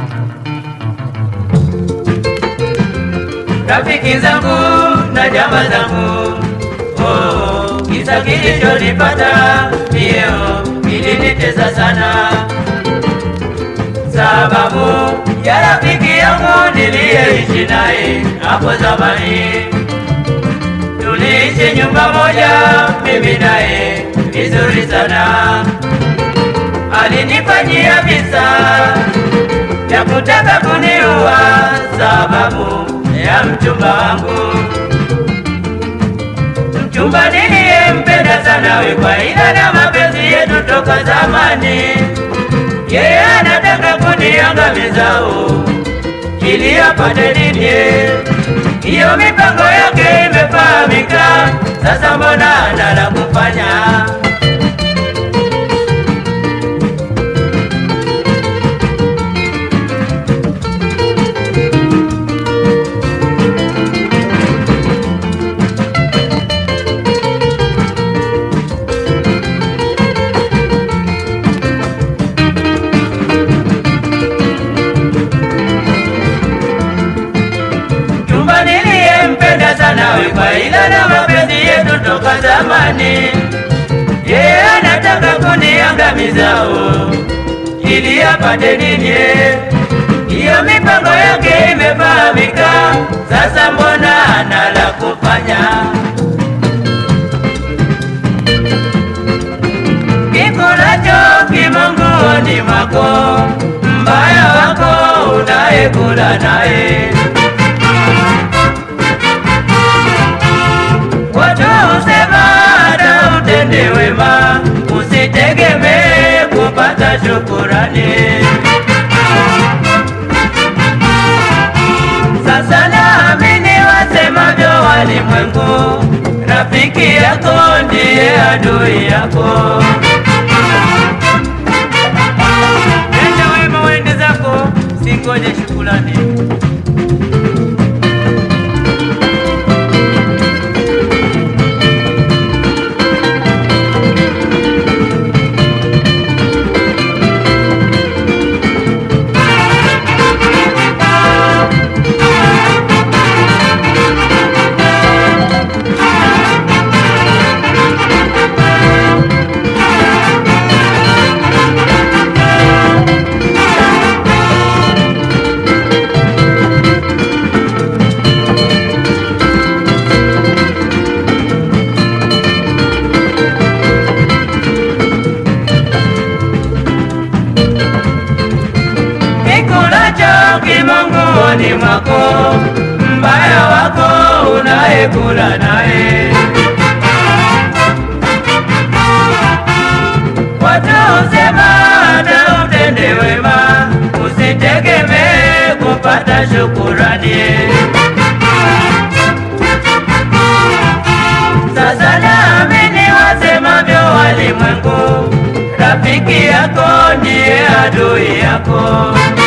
Rafiki zangu na jamaa zangu, kisa kilichonipata leo kilinitesa sana, sababu ya rafiki yangu niliyeishi naye hapo zamani. Tuliishi nyumba moja mimi naye vizuri sana, alinifanyia visa ya kutaka kuniua sababu ya mchumba wangu. Mchumba niliyempenda sana kwa ila na mapenzi yetu toka zamani, yeye anataka kuniangamiza ili apate nini? Hiyo mipango yake imefahamika, sasa mbona anala kufanya? Kwa ila na mapenzi yetu toka zamani, yeye anataka kuniangamiza ili apate nini? Hiyo mipango yake imefahamika, sasa mbona anala kufanya? Kikulacho kimo nguoni mwako, mbaya wako unayekula naye. Utende wema, usitegemee kupata shukurani. Sasa naamini wasemavyo walimwengu, rafiki yako ndiye adui yako. Nenda wema wende zako, singoje shukurani. Ni mwako, mbaya wako unayekula naye. Watu husema hata utende wema, usitegemee kupata shukurani. Sasa naamini wasemavyo walimwengu, rafiki yako ndiye adui yako.